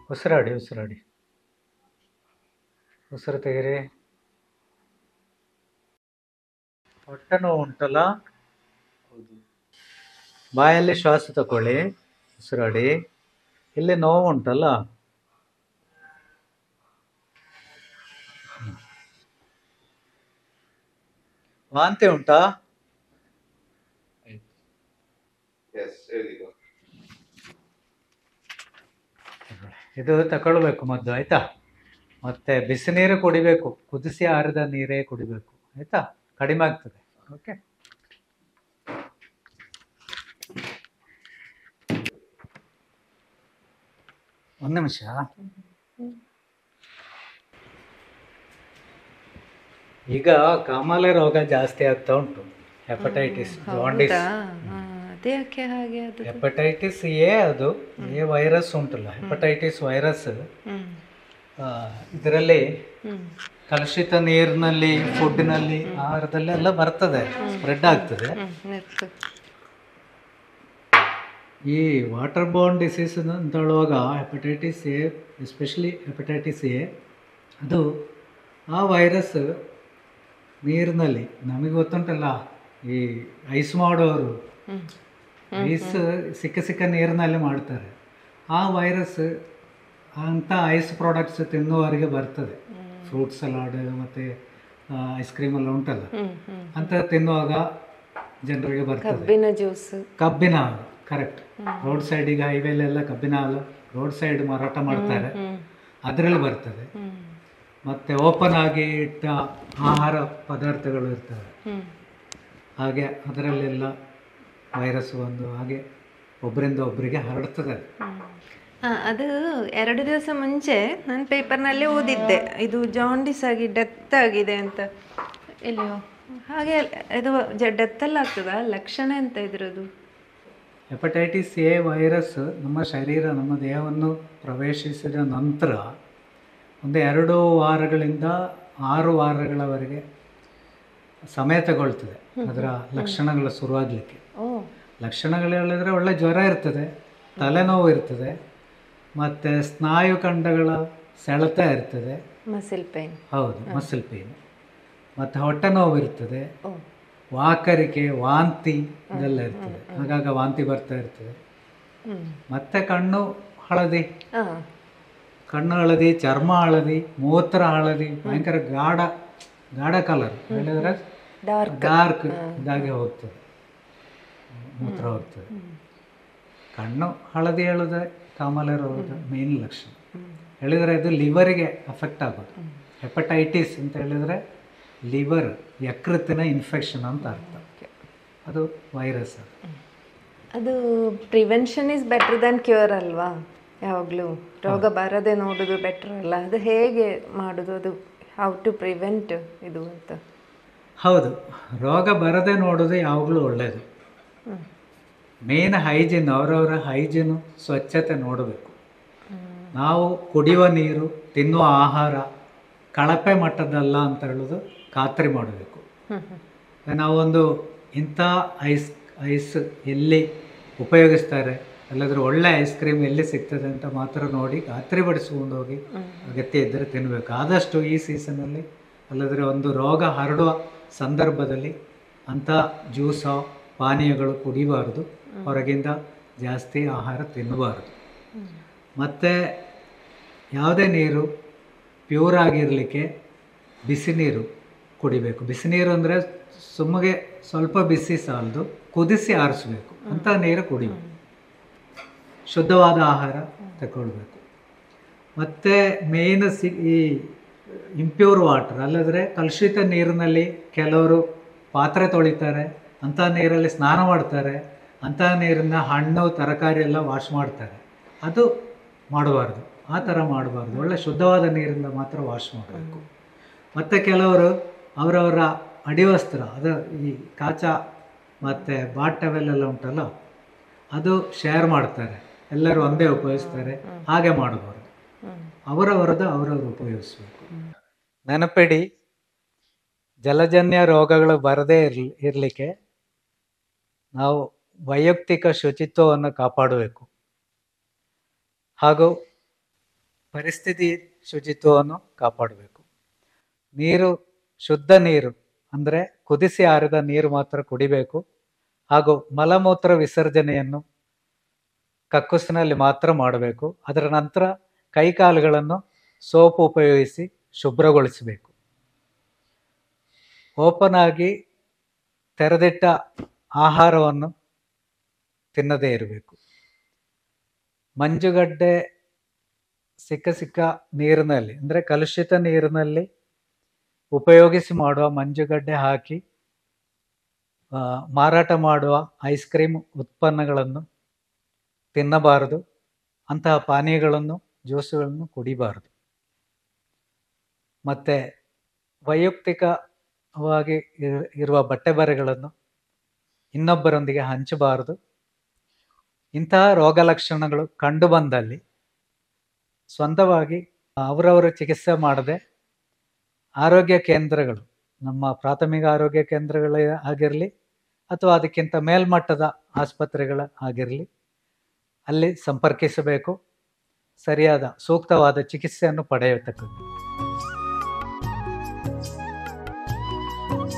ಉಸಿರಾಡಿ ಉಸಿರಾಡಿ ಉಸಿರು ತೆಗೀರಿ. ಹೊಟ್ಟೆ ನೋವು ಉಂಟಲ್ಲ, ಬಾಯಲ್ಲಿ ಶ್ವಾಸ ತಗೊಳ್ಳಿ, ಉಸಿರಾಡಿ. ಇಲ್ಲಿ ನೋವು ಉಂಟಲ್ಲ, ವಾಂತಿ ಉಂಟಾ? ಇದು ತಗೊಳ್ಬೇಕು ಮದ್ದು, ಆಯ್ತಾ? ಮತ್ತೆ ಬಿಸಿ ನೀರು ಕುಡಿಬೇಕು, ಕುದಿಸಿ ಆರಿದ ನೀರೇ ಕುಡಿಬೇಕು, ಆಯ್ತಾ? ಕಡಿಮೆ ಆಗ್ತದೆ. ಓಕೆ, ಒಂದು ನಿಮಿಷ. ಈಗ ಕಾಮಾಲೆ ರೋಗ ಜಾಸ್ತಿ ಆಗ್ತಾ ಉಂಟು, ಹೆಪಟೈಟಿಸ್, ಜಾಂಡಿಸ್. ಅದಕ್ಕೆ ಹಾಗೆ ಅದು ಹೆಪಟೈಟಿಸ್ ಎ, ಅದು ಎ ವೈರಸ್ ಉಂಟಲ್ಲ, ಹೆಪಟೈಟಿಸ್ ವೈರಸ್. ಇದರಲ್ಲಿ ಕಲುಷಿತ ನೀರಿನಲ್ಲಿ, ಫುಡ್ನಲ್ಲಿ, ಆಹಾರದಲ್ಲಿ ಎಲ್ಲ ಬರ್ತದೆ, ಸ್ಪ್ರೆಡ್ ಆಗ್ತದೆ. ಈ ವಾಟರ್ ಬೋರ್ನ್ ಡಿಸೀಸ್ ಅಂತ ಹೇಳುವಾಗ hepatitis A, especially hepatitis A, ಅದು ಆ ವೈರಸ್ ನೀರಿನಲ್ಲಿ, ನಮಗೆ ಗೊತ್ತುಂಟಲ್ಲ, ಈ ಐಸ್ ಮಾಡೋರು ಐಸ್ ಸಿಕ್ಕ ಸಿಕ್ಕ ನೀರಿನಲ್ಲಿ ಮಾಡ್ತಾರೆ. ಆ ವೈರಸ್ ಅಂಥ ಐಸ್ ಪ್ರಾಡಕ್ಟ್ಸ್ ತಿನ್ನುವವರಿಗೆ ಬರ್ತದೆ. ಫ್ರೂಟ್ ಸಲಾಡ್ ಮತ್ತು ಐಸ್ ಕ್ರೀಮ್ ಎಲ್ಲ ಉಂಟಲ್ಲ, ಅಂತ ತಿನ್ನುವಾಗ ಜನರಿಗೆ ಬರ್ತದೆ. ಕಬ್ಬಿನ ಹಾಲು, ಕರೆಕ್ಟ್. ರೋಡ್ ಸೈಡಿಗೆ, ಹೈವೇಲೆಲ್ಲ ಕಬ್ಬಿನ ಹಾಲು ರೋಡ್ ಸೈಡ್ ಮಾರಾಟ ಮಾಡ್ತಾರೆ, ಅದರಲ್ಲಿ ಬರ್ತದೆ. ಮತ್ತು ಓಪನ್ ಆಗಿ ಇಟ್ಟ ಆಹಾರ ಪದಾರ್ಥಗಳು ಇರ್ತವೆ, ಹಾಗೆ ಅದರಲ್ಲೆಲ್ಲ ವೈರಸ್ ಬಂದು ಹಾಗೆ ಒಬ್ಬರಿಂದ ಒಬ್ಬರಿಗೆ ಹರಡ್ತದೆ. ಅದು 2 ದಿವಸ ಮುಂಚೆ ನಾನು ಪೇಪರ್ನಲ್ಲಿ ಓದಿದ್ದೆ, ಇದು ಜಾಂಡಿಸ್ ಆಗಿ ಡೆತ್ ಆಗಿದೆ ಅಂತ. ಎಲ್ಲಿಯೋ ಹಾಗೆ ಇದು ಡೆತ್ತಲ್ಲಿ ಆಗ್ತದ, ಲಕ್ಷಣ ಎಂತ ಇದ್ರದ್ದು? ಹೆಪಟೈಟಿಸ್ ಎ ವೈರಸ್ ನಮ್ಮ ಶರೀರ, ನಮ್ಮ ದೇಹವನ್ನು ಪ್ರವೇಶಿಸಿದ ನಂತರ ಒಂದು 2 ವಾರಗಳಿಂದ 6 ವಾರಗಳವರೆಗೆ ಸಮಯ ತಗೊಳ್ತದೆ ಅದರ ಲಕ್ಷಣಗಳು ಶುರುವಾಗಲಿಕ್ಕೆ. ಲಕ್ಷಣಗಳು ಹೇಳಿದ್ರೆ ಒಳ್ಳೆ ಜ್ವರ ಇರ್ತದೆ, ತಲೆನೋವು ಇರ್ತದೆ, ಮತ್ತು ಸ್ನಾಯುಖಂಡಗಳ ಸೆಳೆತ ಇರ್ತದೆ, ಮಸಿಲ್ ಪೇನ್. ಹೌದು, ಮಸಿಲ್ ಪೇನ್. ಮತ್ತು ಹೊಟ್ಟೆ ನೋವು ಇರ್ತದೆ, ವಾಕರಿಕೆ, ವಾಂತಿ ಇದೆಲ್ಲ ಇರ್ತದೆ. ಆಗಾಗ ವಾಂತಿ ಬರ್ತಾ ಇರ್ತದೆ. ಮತ್ತು ಕಣ್ಣು ಹಳದಿ, ಕಣ್ಣು ಹಳದಿ, ಚರ್ಮ ಹಳದಿ, ಮೂತ್ರ ಹಳದಿ, ಭಯಂಕರ ಗಾಢ ಕಲರ್, ಹೇಳಿದ್ರೆ ಡಾರ್ಕ್ ಇದಾಗಿ ಹೋಗ್ತದೆ, ಮೂತ್ರ ಹೋಗ್ತದೆ. ಕಣ್ಣು ಹಳದಿ ಹೇಳಿದ್ರೆ ಕಾಮಾಲೆ ರೋಗದ ಮೇನ್ ಲಕ್ಷಣ. ಹೇಳಿದರೆ ಇದು ಲಿವರಿಗೆ ಅಫೆಕ್ಟ್ ಆಗೋದು. ಹೆಪಟೈಟಿಸ್ ಅಂತ ಹೇಳಿದರೆ ಲಿವರ್, ಯಕೃತ್ತಿನ ಇನ್ಫೆಕ್ಷನ್ ಅಂತ ಅರ್ಥ. ಅದು ವೈರಸ್. ಅದು prevention is better than cure ಅಲ್ವಾ? ಯಾವಾಗಲೂ ರೋಗ ಬರದೆ ನೋಡೋದು ಬೆಟರ್ ಅಲ್ಲ? ಅದು ಹೇಗೆ ಮಾಡೋದು, ಅದು ಹೌ ಟು ಪ್ರಿವೆಂಟ್ ಇದು ಅಂತ? ಹೌದು, ರೋಗ ಬರದೆ ನೋಡೋದು ಯಾವಾಗಲೂ ಒಳ್ಳೆಯದು. ಮೇನ್ ಹೈಜೀನ್, ಅವರವರ ಹೈಜೀನು, ಸ್ವಚ್ಛತೆ ನೋಡಬೇಕು. ನಾವು ಕುಡಿಯುವ ನೀರು, ತಿನ್ನುವ ಆಹಾರ ಕಳಪೆ ಮಟ್ಟದಲ್ಲ ಅಂತ ಹೇಳೋದು ಖಾತ್ರಿ ಮಾಡಬೇಕು. ನಾವೊಂದು ಇಂಥ ಐಸ್ ಎಲ್ಲಿ ಉಪಯೋಗಿಸ್ತಾರೆ, ಅಲ್ಲಾದರೂ ಒಳ್ಳೆ ಐಸ್ ಕ್ರೀಮ್ ಎಲ್ಲಿ ಸಿಗ್ತದೆ ಅಂತ ಮಾತ್ರ ನೋಡಿ ಖಾತ್ರಿಪಡಿಸ್ಕೊಂಡು ಹೋಗಿ ಅಗತ್ಯ ಇದ್ದರೆ ತಿನ್ನಬೇಕು. ಆದಷ್ಟು ಈ ಸೀಸನಲ್ಲಿ, ಅಲ್ಲದ್ರೆ ಒಂದು ರೋಗ ಹರಡುವ ಸಂದರ್ಭದಲ್ಲಿ ಅಂಥ ಜ್ಯೂಸೋ ಪಾನೀಯಗಳು ಕುಡಿಬಾರ್ದು, ಹೊರಗಿಂದ ಜಾಸ್ತಿ ಆಹಾರ ತಿನ್ನಬಾರ್ದು. ಮತ್ತು ಯಾವುದೇ ನೀರು ಪ್ಯೂರ್ ಆಗಿರಲಿಕ್ಕೆ ಬಿಸಿ ನೀರು ಕುಡಿಬೇಕು. ಬಿಸಿ ನೀರು ಅಂದರೆ ಸುಮ್ಮಗೆ ಸ್ವಲ್ಪ ಬಿಸಿ ಸಾಲದು, ಕುದಿಸಿ ಆರಿಸ್ಬೇಕು, ಅಂಥ ನೀರು ಕುಡಿಬೇಕು. ಶುದ್ಧವಾದ ಆಹಾರ ತಗೊಳ್ಬೇಕು. ಮತ್ತು ಮೇನ್ ಈ ಇಂಪ್ಯೂರ್ ವಾಟರ್, ಅಲ್ಲದ್ರೆ ಕಲುಷಿತ ನೀರಿನಲ್ಲಿ ಕೆಲವರು ಪಾತ್ರೆ ತೊಳಿತಾರೆ, ಅಂಥ ನೀರಲ್ಲಿ ಸ್ನಾನ ಮಾಡ್ತಾರೆ, ಅಂಥ ನೀರನ್ನು ಹಣ್ಣು ತರಕಾರಿ ಎಲ್ಲ ವಾಶ್ ಮಾಡ್ತಾರೆ. ಅದು ಮಾಡಬಾರ್ದು, ಆ ಥರ ಮಾಡಬಾರ್ದು. ಒಳ್ಳೆ ಶುದ್ಧವಾದ ನೀರಿಂದ ಮಾತ್ರ ವಾಶ್ ಮಾಡಬೇಕು. ಮತ್ತು ಕೆಲವರು ಅವರವರ ಅಡಿವಸ್ತ್ರ, ಅದು ಈ ಕಾಚಾ ಮತ್ತು ಬಾತ್ ಟವೆಲ್ ಎಲ್ಲ ಉಂಟಲ್ಲ, ಅದು ಶೇರ್ ಮಾಡ್ತಾರೆ, ಎಲ್ಲರೂ ಒಂದೇ ಉಪಯೋಗಿಸ್ತಾರೆ. ಹಾಗೆ ಮಾಡಬಾರ್ದು, ಅವರವರದ್ದು ಅವರವರು ಉಪಯೋಗಿಸ್ಬೇಕು. ನೆನಪಿಡಿ, ಜಲಜನ್ಯ ರೋಗಗಳು ಬರದೇ ಇರಲಿಕ್ಕೆ ನಾವು ವೈಯಕ್ತಿಕ ಶುಚಿತ್ವವನ್ನು ಕಾಪಾಡಬೇಕು. ಹಾಗೂ ಪರಿಸ್ಥಿತಿ ಶುಚಿತ್ವವನ್ನು ಕಾಪಾಡಬೇಕು. ನೀರು ಶುದ್ಧ ನೀರು ಅಂದರೆ ಕುದಿಸಿ ಆರಿದ ನೀರು ಮಾತ್ರ ಕುಡಿಬೇಕು. ಹಾಗೂ ಮಲಮೂತ್ರ ವಿಸರ್ಜನೆಯನ್ನು ಕಕ್ಕುಸಿನಲ್ಲಿ ಮಾತ್ರ ಮಾಡಬೇಕು. ಅದರ ನಂತರ ಕೈಕಾಲುಗಳನ್ನು ಸೋಪು ಉಪಯೋಗಿಸಿ ಶುಭ್ರಗೊಳಿಸಬೇಕು. ಓಪನ್ ಆಗಿ ತೆರೆದಿಟ್ಟ ಆಹಾರವನ್ನು ತಿನ್ನದೇ ಇರಬೇಕು. ಮಂಜುಗಡ್ಡೆ ಸಿಕ್ಕ ನೀರಿನಲ್ಲಿ ಅಂದರೆ ಕಲುಷಿತ ನೀರಿನಲ್ಲಿ ಉಪಯೋಗಿಸಿ ಮಾಡುವ ಮಂಜುಗಡ್ಡೆ ಹಾಕಿ ಮಾರಾಟ ಮಾಡುವ ಐಸ್ ಕ್ರೀಮ್ ಉತ್ಪನ್ನಗಳನ್ನು ತಿನ್ನಬಾರದು. ಅಂತಹ ಪಾನೀಯಗಳನ್ನು ಜ್ಯೂಸುಗಳನ್ನು ಕುಡಿಬಾರದು. ಮತ್ತು ವೈಯಕ್ತಿಕವಾಗಿ ಇರುವ ಬಟ್ಟೆ ಬರೆಗಳನ್ನು ಇನ್ನೊಬ್ಬರೊಂದಿಗೆ ಹಂಚಬಾರದು. ಇಂತಹ ರೋಗ ಲಕ್ಷಣಗಳು ಕಂಡು ಬಂದಲ್ಲಿ ಸ್ವಂತವಾಗಿ ಅವರವರು ಚಿಕಿತ್ಸೆ ಮಾಡದೆ ಆರೋಗ್ಯ ಕೇಂದ್ರಗಳು, ನಮ್ಮ ಪ್ರಾಥಮಿಕ ಆರೋಗ್ಯ ಕೇಂದ್ರಗಳೇ ಆಗಿರಲಿ ಅಥವಾ ಅದಕ್ಕಿಂತ ಮೇಲ್ಮಟ್ಟದ ಆಸ್ಪತ್ರೆಗಳ ಆಗಿರಲಿ, ಅಲ್ಲಿ ಸಂಪರ್ಕಿಸಬೇಕು. ಸರಿಯಾದ ಸೂಕ್ತವಾದ ಚಿಕಿತ್ಸೆಯನ್ನು ಪಡೆಯತಕ್ಕದ್ದು.